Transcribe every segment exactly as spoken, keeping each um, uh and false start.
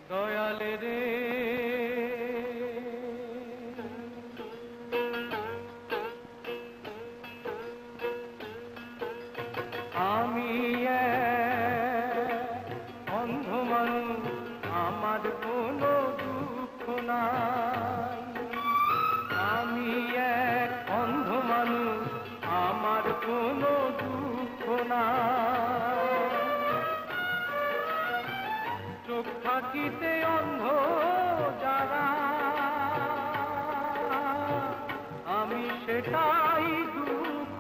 দয়ালে রে আমি অন্ধ মানুষ, আমার কোনো দুঃখ নাই। আমি এক অন্ধ মানুষ, আমার কোনো দুঃখ নাই। চোখ থাকিতে অন্ধ যারা, আমি সেটাই দুঃখ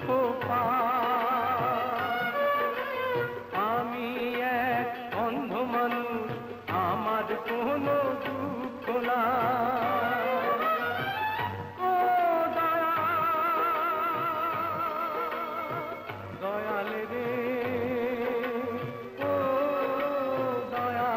পাই। আমি এক অন্ধ মানুষ, আমার কোনো দুঃখ নাই। ও দয়া দয়ালে রে, ও দয়া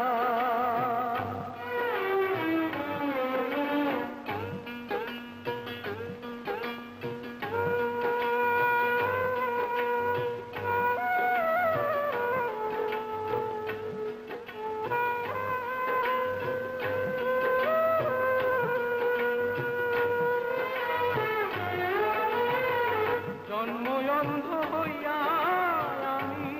জন্ম অন্ধ হইয়া আমি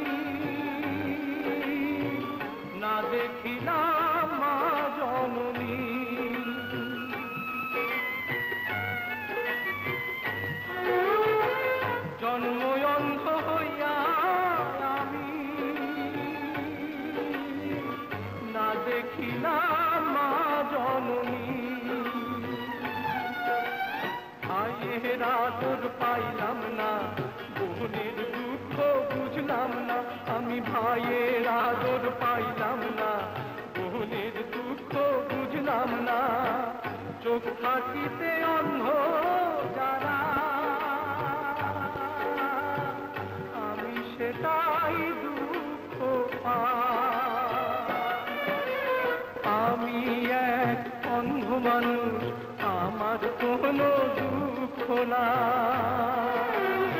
না দেখিলাম মা জননী। জন্ম অন্ধ হইয়া আমি না দেখিলাম মা জননী। ভাইয়ের আদর পাইলাম না, বোনের দুঃখ বুঝলাম না। আমি ভাইয়ের আদর পাইলাম না, বোনের দুঃখ বুঝলাম না। চোখ থাকিতে অন্ধ যারা, আমি সেটাই দুঃখ পাই। আমি এক অন্ধ মানুষ, আমার কোনো দুঃখ নাই।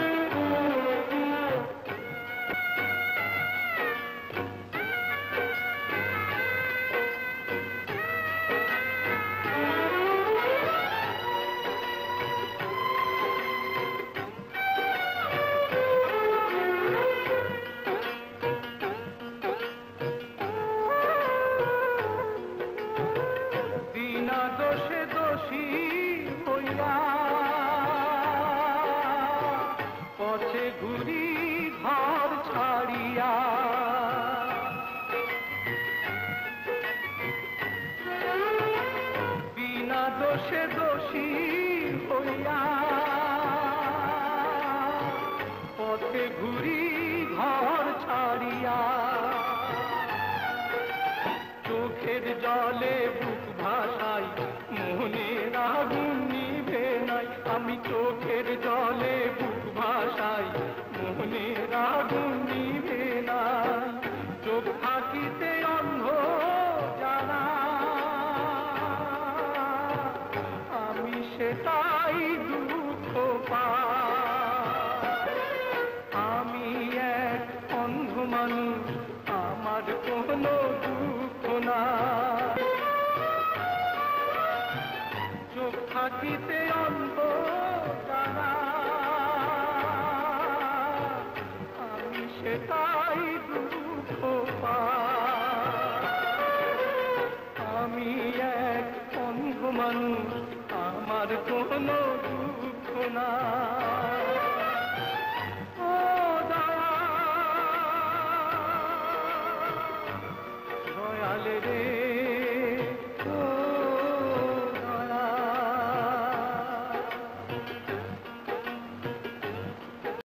বিনা দোষে দোষী হইয়া পথে ঘুরি ঘর ছাড়িয়া। বিনা দোষে দোষী হইয়া পথে ঘুরি ঘর ছাড়িয়া। চোখের জলে বুক ভাসাই, মনের আগুন নিভে নাই। আমি চোখের জলে বুক ভাসাই, মনের আগুন নিভে নাই। চোখ থাকিতে অন্ধ যারা, আমি সেটাই দুঃখ পাই। আমি এক অন্ধ মানুষ, আমার কোনো দুঃখ নাই। চোখ থাকিতে অন্ধ যারা, আমি সেটাই দুঃখ পাই। আমি এক অন্ধ মানুষ, আমার কোনো দুঃখ নাই।